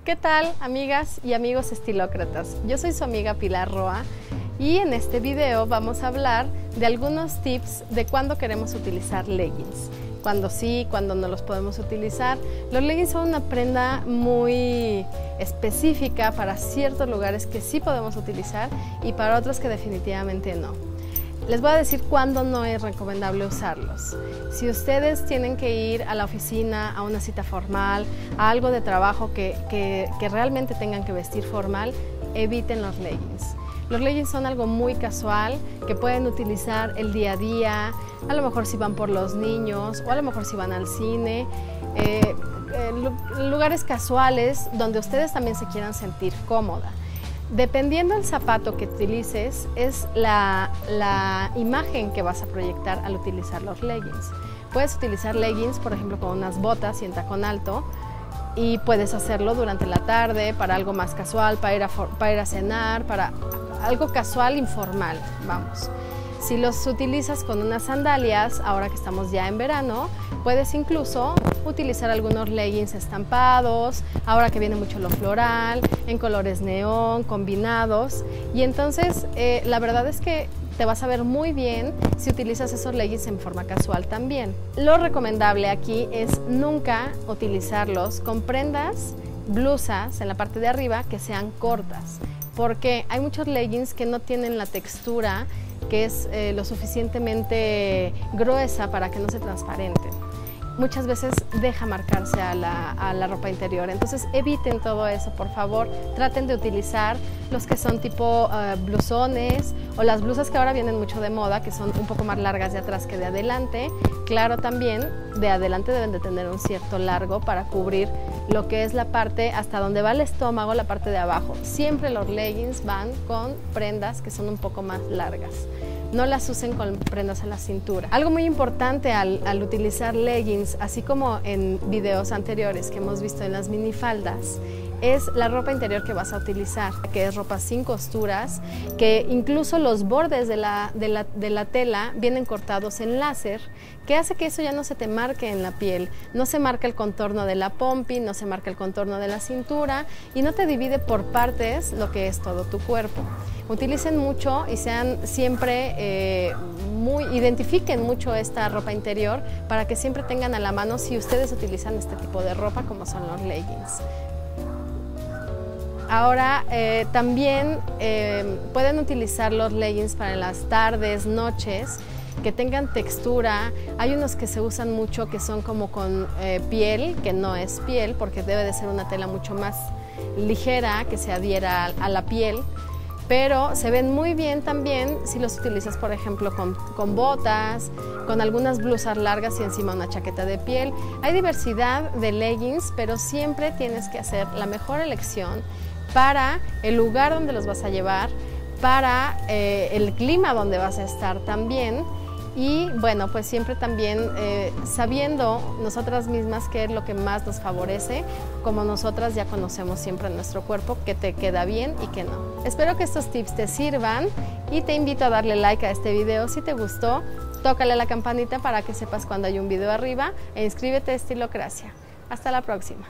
¿Qué tal, amigas y amigos estilócratas? Yo soy su amiga Pilar Roa y en este video vamos a hablar de algunos tips de cuándo queremos utilizar leggings. Cuando sí, cuando no los podemos utilizar. Los leggings son una prenda muy específica para ciertos lugares que sí podemos utilizar y para otros que definitivamente no. Les voy a decir cuándo no es recomendable usarlos. Si ustedes tienen que ir a la oficina, a una cita formal, a algo de trabajo que realmente tengan que vestir formal, eviten los leggings. Los leggings son algo muy casual que pueden utilizar el día a día, a lo mejor si van por los niños o a lo mejor si van al cine, lugares casuales donde ustedes también se quieran sentir cómoda. Dependiendo del zapato que utilices, es la imagen que vas a proyectar al utilizar los leggings. Puedes utilizar leggings, por ejemplo, con unas botas y en tacón alto, y puedes hacerlo durante la tarde para algo más casual, para ir a cenar, para algo casual, informal, vamos. Si los utilizas con unas sandalias, ahora que estamos ya en verano, puedes incluso utilizar algunos leggings estampados, ahora que viene mucho lo floral, en colores neón, combinados. Y entonces la verdad es que te vas a ver muy bien si utilizas esos leggings en forma casual también. Lo recomendable aquí es nunca utilizarlos con prendas, blusas en la parte de arriba que sean cortas, porque hay muchos leggings que no tienen la textura que es lo suficientemente gruesa para que no se transparenten. Muchas veces deja marcarse a la ropa interior, entonces eviten todo eso, por favor. Traten de utilizar los que son tipo blusones o las blusas que ahora vienen mucho de moda, que son un poco más largas de atrás que de adelante. Claro, también de adelante deben de tener un cierto largo para cubrir lo que es la parte hasta donde va el estómago, la parte de abajo. Siempre los leggings van con prendas que son un poco más largas. No las usen con prendas en la cintura. Algo muy importante al utilizar leggings, así como en videos anteriores que hemos visto en las minifaldas, es la ropa interior que vas a utilizar, que es ropa sin costuras, que incluso los bordes de la tela vienen cortados en láser, que hace que eso ya no se te marque en la piel, no se marca el contorno de la pompi, no se marca el contorno de la cintura y no te divide por partes lo que es todo tu cuerpo. Utilicen mucho y sean siempre identifiquen mucho esta ropa interior para que siempre tengan a la mano si ustedes utilizan este tipo de ropa como son los leggings. Ahora también pueden utilizar los leggings para las tardes, noches, que tengan textura. Hay unos que se usan mucho que son como con piel, que no es piel porque debe de ser una tela mucho más ligera que se adhiera a la piel. Pero se ven muy bien también si los utilizas, por ejemplo, con botas, con algunas blusas largas y encima una chaqueta de piel. Hay diversidad de leggings, pero siempre tienes que hacer la mejor elección para el lugar donde los vas a llevar, para el clima donde vas a estar también. Y bueno, pues siempre también sabiendo nosotras mismas qué es lo que más nos favorece, como nosotras ya conocemos siempre nuestro cuerpo, que te queda bien y que no. Espero que estos tips te sirvan y te invito a darle like a este video si te gustó. Tócale a la campanita para que sepas cuando hay un video arriba e inscríbete a Estilocracia. Hasta la próxima.